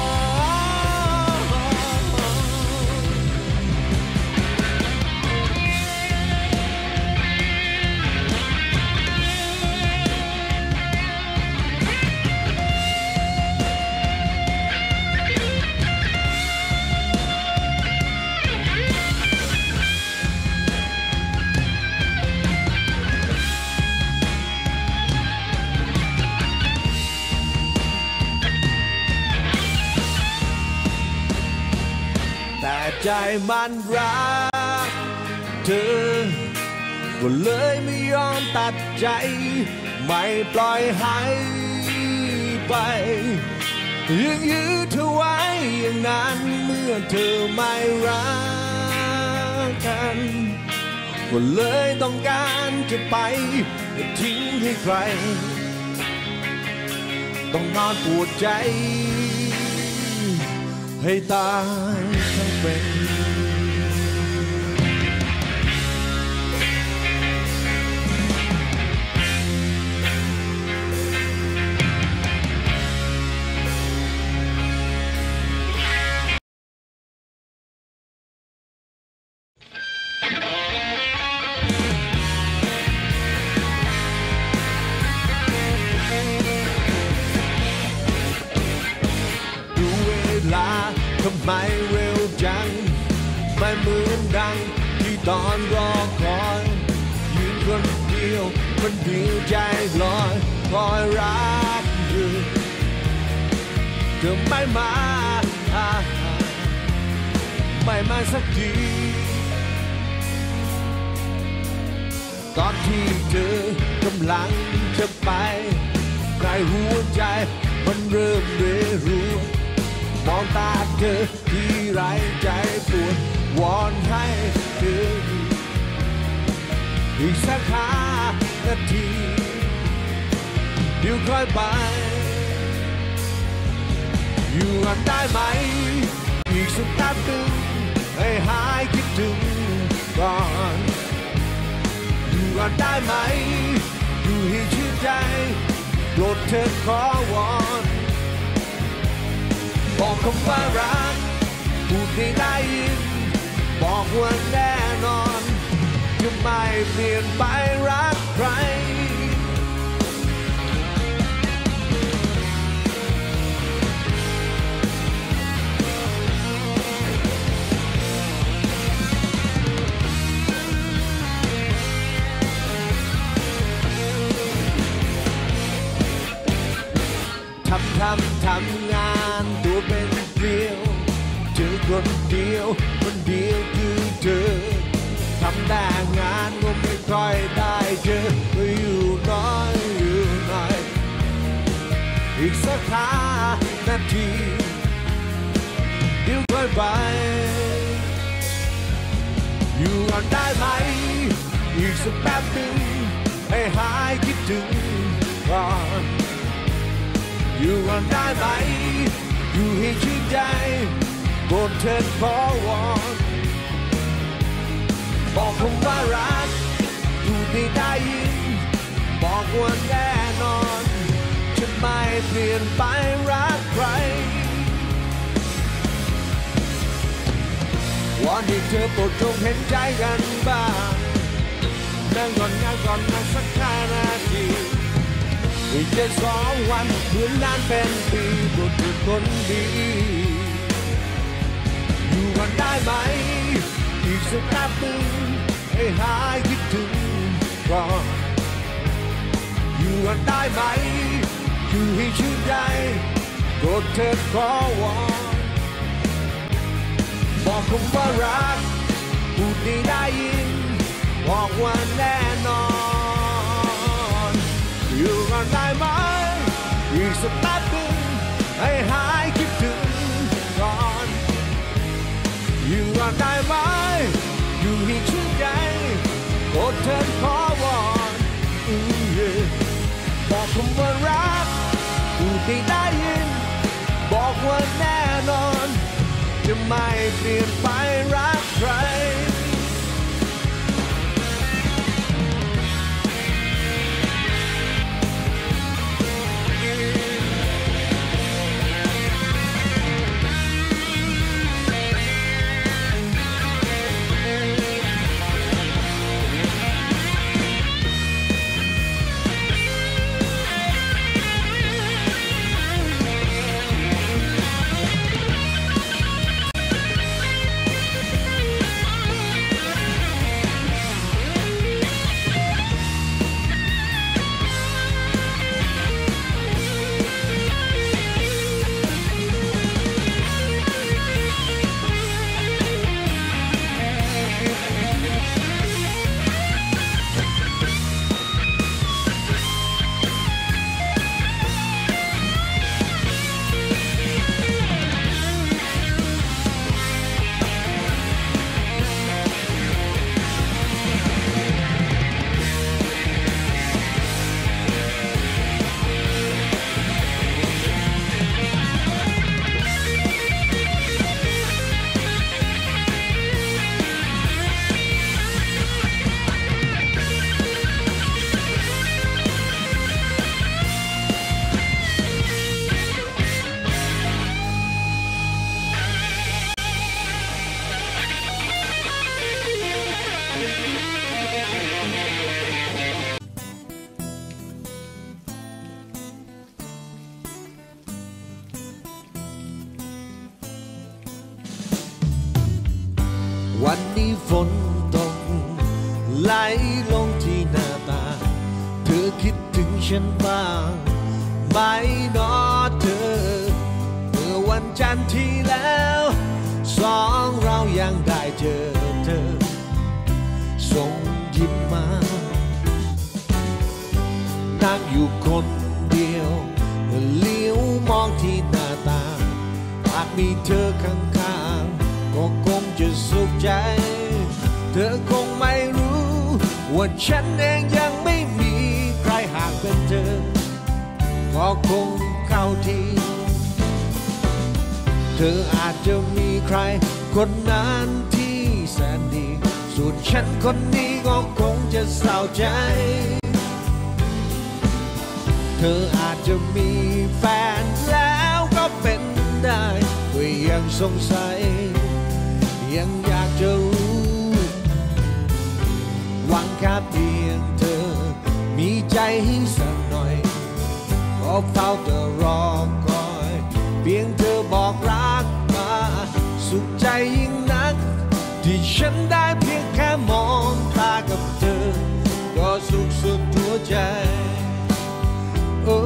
ใจมันรักเธอก็เลยไม่ยอมตัดใจไม่ปล่อยให้ไปยังยื้อเธอไว้อย่างนั้นเมื่อเธอไม่รักกันก็เลยต้องการจะไปทิ้งให้ใครต้องนอนปวดใจให้ตายทั้งเป็นทำไมเร็วจังไม่เหมือนดังที่ตอนรอคอยยืนคนเดียวคนเดียวใจลอยคอยรักอยู่เธอไม่มาไม่มาสักทีตอนที่เธอกำลังจะไปในหัวใจมันเริ่มเรรู้มองตาเธอที่ไรใจปวดวอนให้เธออีกสักห้านาทีเดี๋ยวค่อยไปอยู่กันได้ไหมอีกสักแป๊บหนึ่งให้หายคิดถึงก่อนอยู่กันได้ไหมอยู่ให้ชื่นใจโปรดเธอขอวอนบอกคำว่ารักพูดให้ได้ยินบอกว่าแน่นอนจะไม่เปลี่ยนไปรักใครทำทำทำงานตัวเป็นเดียวเจอคนเดียวคนเดียวคือเธอทแต่งงานก็ไม่ค่อยได้เจอก็อยู่น้อยอยู่หน่อยอีกสักห้านาทีเดี๋ยวค่อยไปอยู่ก่อนได้ไหมอีกสักแป๊บหนึ่งให้หายคิดถึงก่อนอยู่ก่อนได้ไหมอยู่ให้ชื่นใจโปรดเถิดขอวอนบอกผมว่ารักพูดให้ได้ยินบอกว่าแน่นอนจะไม่เปลี่ยนไปรักใครวอนให้เธอโปรดจงเห็นใจกันบ้างนั่งก่อนนั่งก่อนนั่งสักห้านาทีอีกแค่สองวันเหมือนนานเป็นปีโปรดเถิดคนดีอยู่ก่อนได้ไหมอีกสักแป๊บนึงให้หายคิดถึงก่อนอยู่ก่อนได้ไหมอยู่ให้ชื่นใจโปรดเถิดขอวอนบอกผมว่ารักพูดให้ได้ยินบอกว่าแน่นอนอยู่ก่อนได้ไหมอีกสักแป๊บนึงให้หายคิดถึงก่อนอยู่ก่อนได้ไหมอยู่ให้ชื่นใจโปรดเถิดขอวอนบอกผมว่ารักพูดให้ได้ยินบอกว่าแน่นอนจะไม่เปลี่ยนไปรักใครวันนี้ฝนตกไหลลงที่หน้าต่างเธอคิดถึงฉันบ้างไหมนอเธอเมื่อวันจันทร์ที่แล้วสองเรายังได้เจอเธอส่งยิ้มมานั่งอยู่คนเดียวเลี้ยวมองที่หน้าต่างหากมีเธอข้างๆก็คงจะสุขใจเธอคงไม่รู้ว่าฉันเองยังไม่มีใครหากเป็นเธอก็คงเข้าทีเธออาจจะมีใครคนนั้นที่แสนดีส่วนฉันคนนี้ก็คงจะเศร้าใจเธออาจจะมีแฟนแล้วก็เป็นได้ก็ยังสงสัยยังอยากจะรู้หวังแค่เพียงเธอมีใจให้สักหน่อยก็เฝ้าแต่รอคอยเพียงเธอบอกรักมาสุขใจยิ่งนักที่ฉันได้เพียงแค่มองตากับเธอก็สุขสุดหัวใจโอ้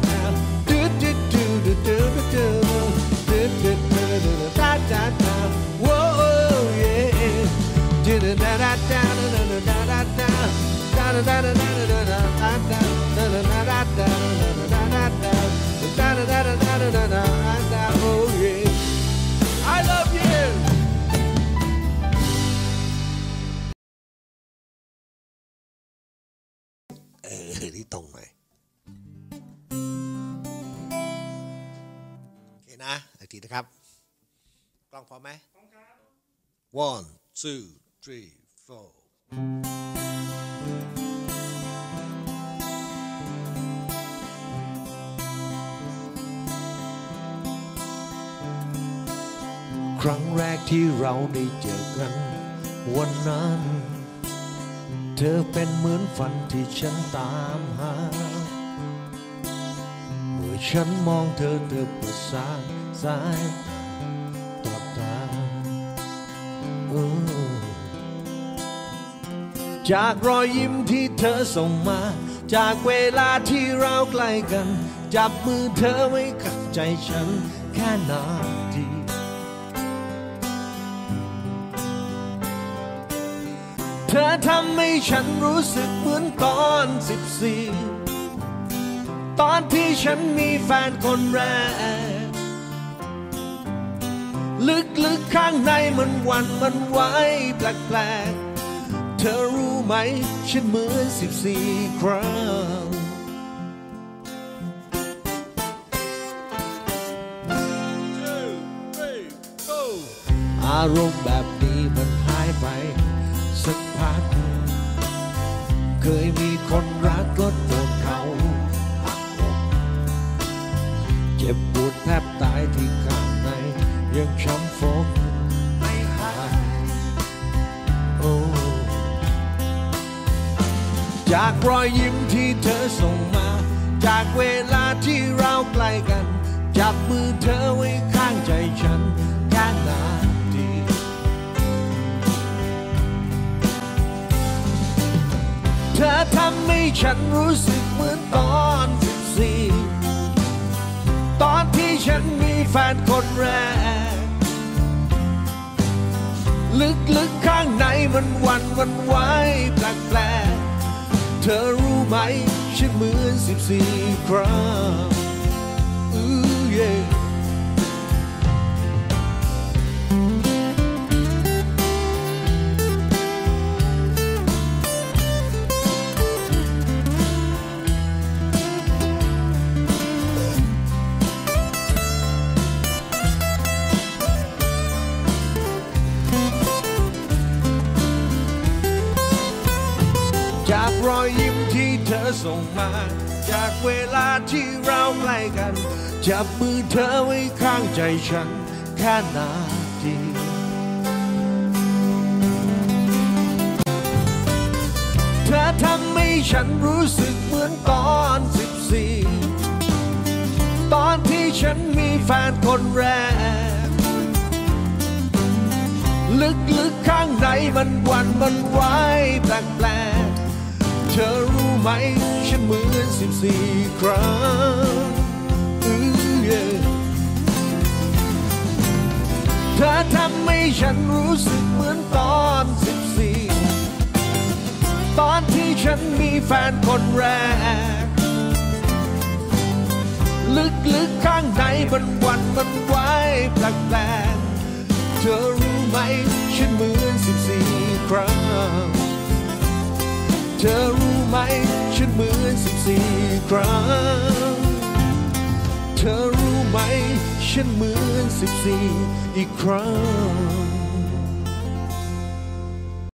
do do do do do do do do do da da da whoa yeah da da da da da da da da da da da da da da da da oh yeah I love youเออที่ตรงหน่อยโอเคนะอีกทีนะครับกล้องพร้อมไหมพร้อมครับ one two three fourครั้งแรกที่เราได้เจอกันวันนั้นเธอเป็นเหมือนฝันที่ฉันตามหาเมื่อฉันมองเธอเธอประสานสายตาตาจากรอยยิ้มที่เธอส่งมาจากเวลาที่เราใกล้กันจับมือเธอไว้กับใจฉันแค่นาทีเธอทำให้ฉันรู้สึกเหมือนตอนสิบสี่ตอนที่ฉันมีแฟนคนแรกลึกๆข้างในมันหวั่นมันไหวแปลกๆเธอรู้ไหมฉันเหมือนสิบสี่ครั้งอารมณ์แบบนี้มันหายไปสักพักเคยมีคนรักก็โดนเขาหักอกเจ็บปวดแทบตายที่ข้างในยังช้ำฟกไม่หายโอ้จากรอยยิ้มที่เธอส่งมาจากเวลาที่เราใกล้กันจับมือเธอไว้ข้างใจฉันแค่นาทีเธอทำให้ฉันรู้สึกเหมือนตอนสิบสี่ตอนที่ฉันมีแฟนคนแรกลึกๆข้างในมันหวั่นมันไหวแปลกๆเธอรู้ไหมฉันเหมือนสิบสี่ครั้งอู้เย่จากรอยยิ้มที่เธอส่งมาจากเวลาที่เราใกล้กันจับมือเธอไว้ข้างใจฉันแค่นาทีเธอทำให้ฉันรู้สึกเหมือนตอนสิบสี่ตอนที่ฉันมีแฟนคนแรกลึกๆข้างในมันหวั่นมันไหวแปลกๆเธอรู้ไหมฉันเหมือนสิบสี่ครั้งเธอทำให้ฉันรู้สึกเหมือนตอนสิบสี่ฉันมีแฟนคนแรกลึกๆข้างในมันวันมันไหวแปลกๆเธอรู้ไหมฉันเหมือนสิบสี่ครั้งเธอรู้ไหมฉันเหมือนสิบสี่ครั้งเธอรู้ไหมฉันเหมือนสิบสี่อีกครั้ง